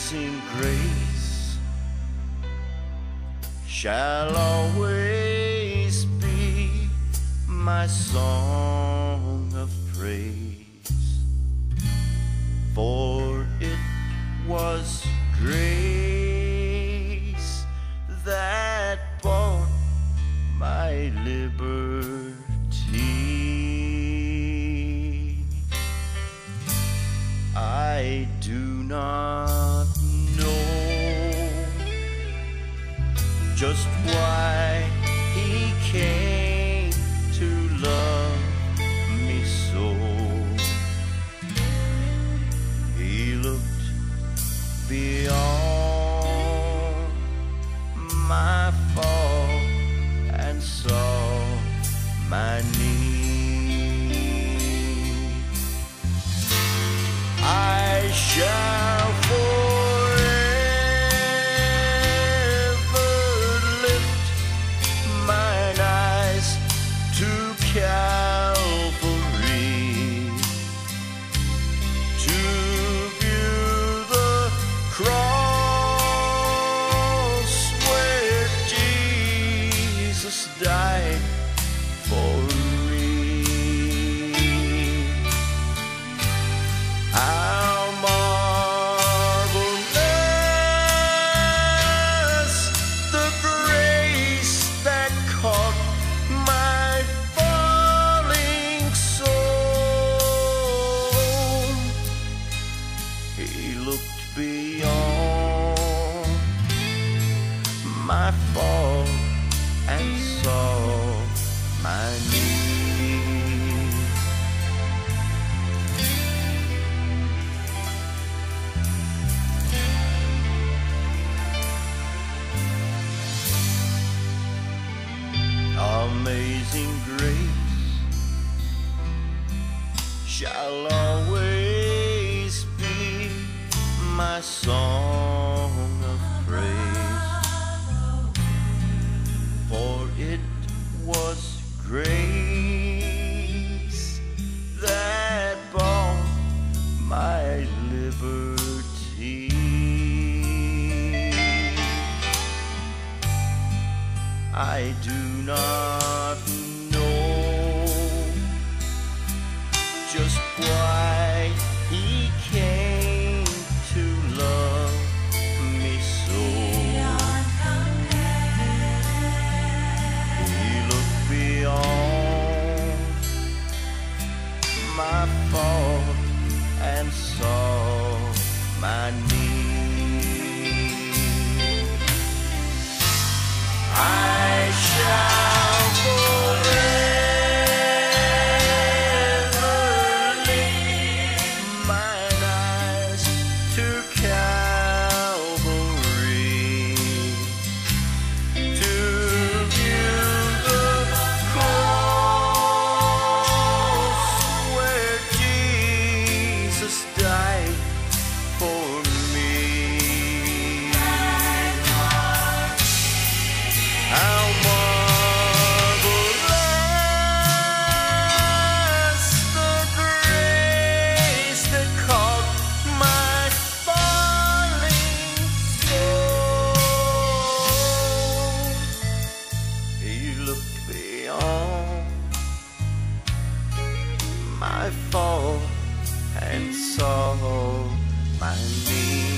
amazing grace shall always be my song of praise, for it was grace that bought my liberty. I do not know just why he came to love me so. He looked beyond my fall and saw my need. I shall forever lift mine eyes to Calvary, to view the cross where Jesus died for me. How marvelous the grace that caught my falling soul. He looked beyond my fall and saw my need. Amazing grace shall always be my song of praise, for it was grace that bought my liberty. I do not know just why he came to love me so. He looked beyond my fault and saw my need. I shall forever lift mine eyes to Calvary, to view the cross where Jesus died for me. How marvelous the grace that caught my falling soul. He looked beyond my fall and saw my need.